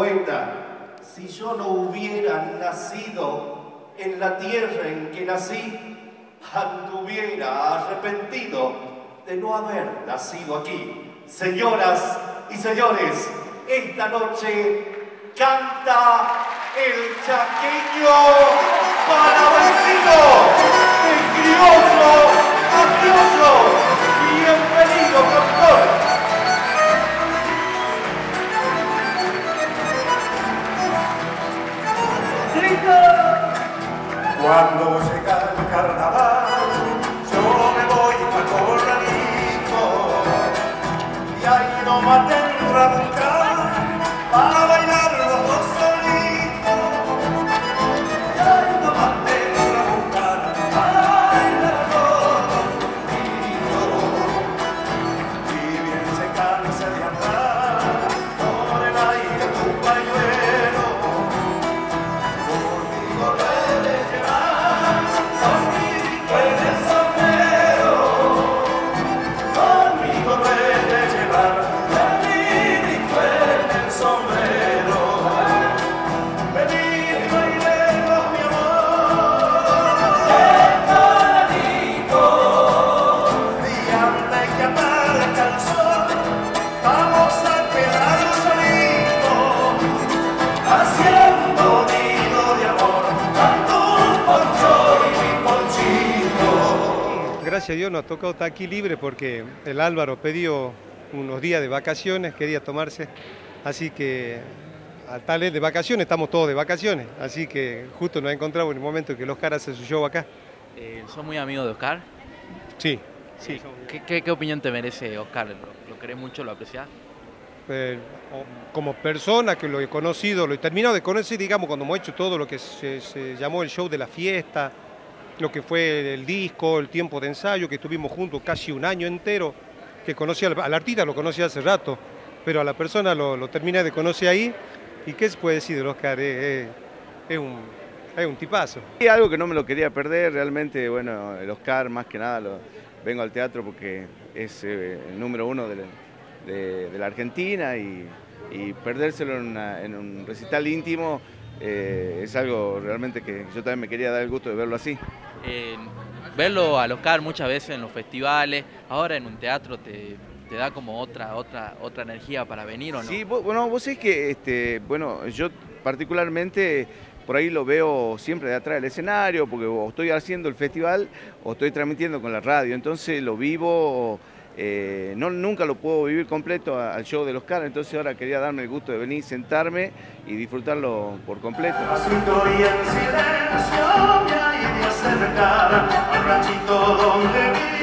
poeta, si yo no hubiera nacido en la tierra en que nací, anduviera arrepentido de no haber nacido aquí. Señoras y señores, esta noche canta el chaqueño palavecino, el criollo a criollo. Bienvenido, cantor. Cuando llega el carnaval, yo me voy a corralito y ahí nomás tendrá buscar para bailar los dos solitos. Y ahí nomás tendrá buscar para bailar los dos solitos. Y bien se cansa de andar por el aire tu pañuelo, conmigo debes llevar. Gracias a Dios nos ha tocado estar aquí libre porque el Álvaro pidió unos días de vacaciones, quería tomarse, así que al tal de vacaciones, estamos todos de vacaciones, así que justo nos encontramos en el momento en que el Oscar hace su show acá. ¿Sos muy amigo de Oscar? Sí, sí. ¿Qué opinión te merece Oscar? ¿Lo querés mucho, lo apreciás? Como persona que lo he conocido, lo he terminado de conocer, digamos, cuando hemos hecho todo lo que se llamó el show de la fiesta, lo que fue el disco, el tiempo de ensayo, que estuvimos juntos casi un año entero, que conocí al artista, lo conocí hace rato, pero a la persona lo terminé de conocer ahí. ¿Y qué se puede decir del Oscar? Es un tipazo. Y algo que no me lo quería perder, realmente, bueno, el Oscar más que nada vengo al teatro porque es el número uno de la Argentina y perdérselo en un recital íntimo es algo realmente que yo también me quería dar el gusto de verlo así. Verlo al Oscar muchas veces en los festivales, ahora en un teatro te da como otra energía para venir, ¿o no? Sí, bueno, vos sabés que bueno, yo particularmente por ahí lo veo siempre de atrás del escenario, porque o estoy haciendo el festival o estoy transmitiendo con la radio, entonces lo vivo, nunca lo puedo vivir completo al show de Oscar, entonces ahora quería darme el gusto de venir, sentarme y disfrutarlo por completo. Y en silencio me ha ido a acercar al ranchito donde